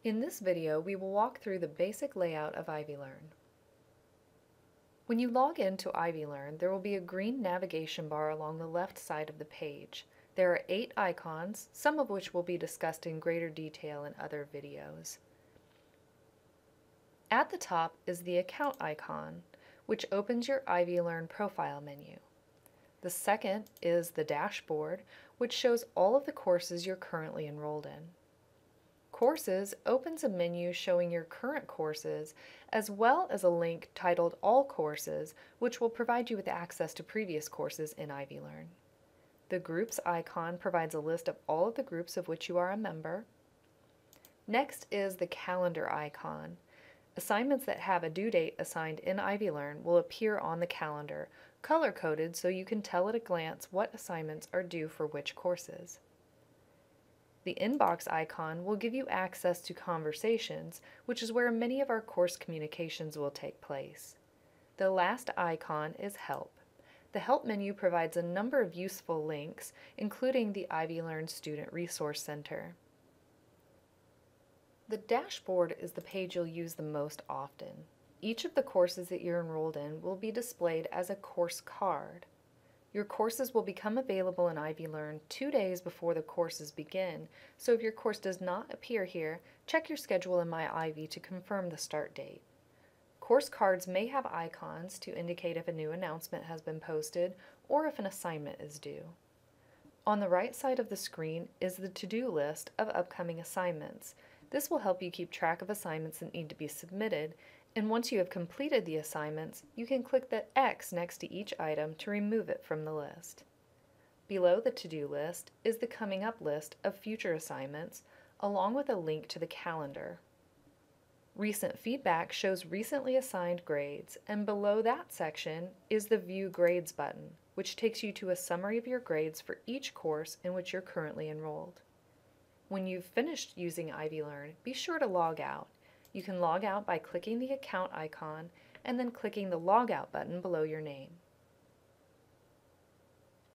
In this video, we will walk through the basic layout of IvyLearn. When you log into IvyLearn, there will be a green navigation bar along the left side of the page. There are 8 icons, some of which will be discussed in greater detail in other videos. At the top is the account icon, which opens your IvyLearn profile menu. The second is the dashboard, which shows all of the courses you're currently enrolled in. Courses opens a menu showing your current courses, as well as a link titled All Courses, which will provide you with access to previous courses in IvyLearn. The Groups icon provides a list of all of the groups of which you are a member. Next is the Calendar icon. Assignments that have a due date assigned in IvyLearn will appear on the calendar, color-coded so you can tell at a glance what assignments are due for which courses. The Inbox icon will give you access to Conversations, which is where many of our course communications will take place. The last icon is Help. The Help menu provides a number of useful links, including the IvyLearn Student Resource Center. The dashboard is the page you'll use the most often. Each of the courses that you're enrolled in will be displayed as a course card. Your courses will become available in IvyLearn 2 days before the courses begin, so if your course does not appear here, check your schedule in My Ivy to confirm the start date. Course cards may have icons to indicate if a new announcement has been posted or if an assignment is due. On the right side of the screen is the to-do list of upcoming assignments. This will help you keep track of assignments that need to be submitted, and once you have completed the assignments, you can click the X next to each item to remove it from the list. Below the to-do list is the coming up list of future assignments, along with a link to the calendar. Recent feedback shows recently assigned grades, and below that section is the View Grades button, which takes you to a summary of your grades for each course in which you're currently enrolled. When you've finished using IvyLearn, be sure to log out. You can log out by clicking the account icon and then clicking the Logout button below your name.